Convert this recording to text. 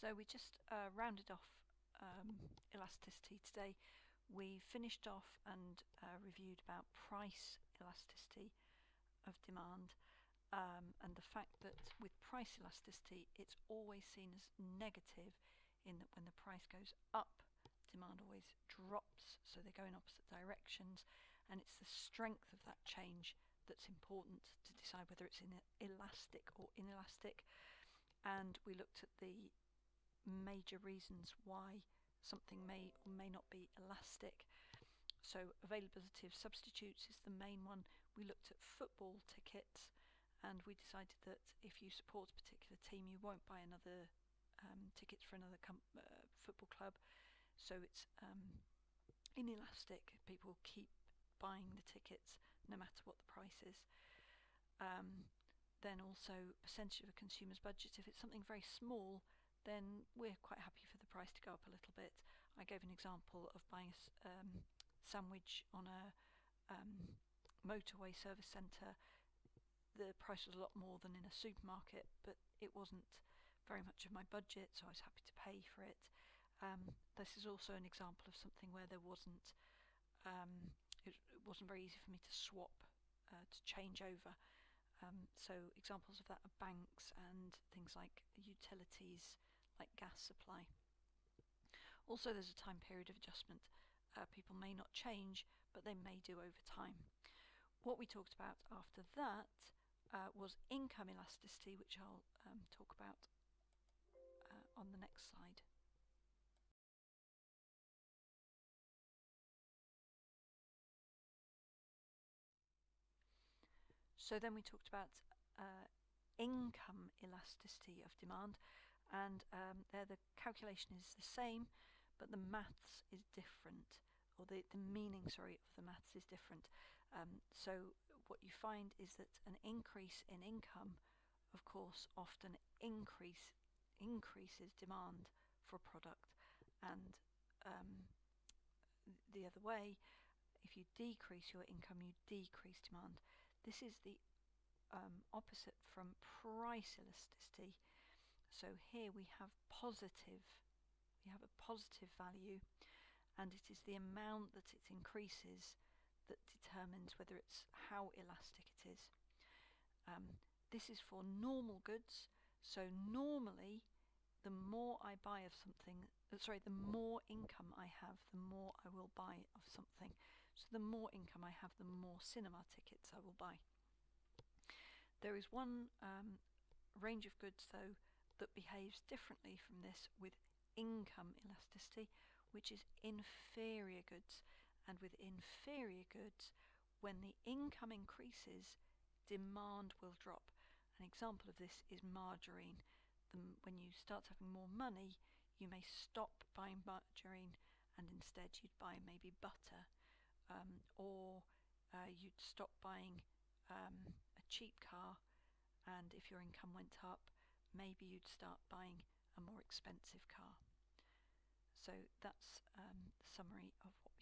So we just rounded off elasticity today. We finished off and reviewed about price elasticity of demand, and the fact that with price elasticity it's always seen as negative, in that when the price goes up, demand always drops, so they go in opposite directions, and it's the strength of that change that's important to decide whether it's elastic or inelastic. And we looked at the major reasons why something may or may not be elastic. So availability of substitutes is the main one. We looked at football tickets, and we decided that if you support a particular team, you won't buy another tickets for another football club. So it's inelastic. People keep buying the tickets no matter what the price is. Then also percentage of a consumer's budget. If it's something very small, then we're quite happy for the price to go up a little bit. I gave an example of buying a sandwich on a motorway service centre. The price was a lot more than in a supermarket, but it wasn't very much of my budget, so I was happy to pay for it. This is also an example of something where there wasn't it wasn't very easy for me to swap, to change over. So examples of that are banks and things like utilities, like gas supply. Also, there's a time period of adjustment. People may not change, but they may do over time. What we talked about after that was income elasticity, which I'll talk about on the next slide. So then we talked about income elasticity of demand, and there the calculation is the same, but the maths is different, or the meaning, sorry, of the maths is different. So what you find is that an increase in income, of course, often increases demand for a product, and the other way, if you decrease your income, you decrease demand. This is the opposite from price elasticity. So here we have a positive value, and it is the amount that it increases that determines whether it's how elastic it is. This is for normal goods. So normally, the more I buy of something, the more income I have, the more I will buy of something. So the more income I have, the more cinema tickets I will buy. There is one range of goods, though, that behaves differently from this with income elasticity, which is inferior goods. And with inferior goods, when the income increases, demand will drop. An example of this is margarine. When you start having more money, you may stop buying margarine, and instead you'd buy maybe butter, or you'd stop buying a cheap car, and if your income went up, maybe you'd start buying a more expensive car. So that's the summary of what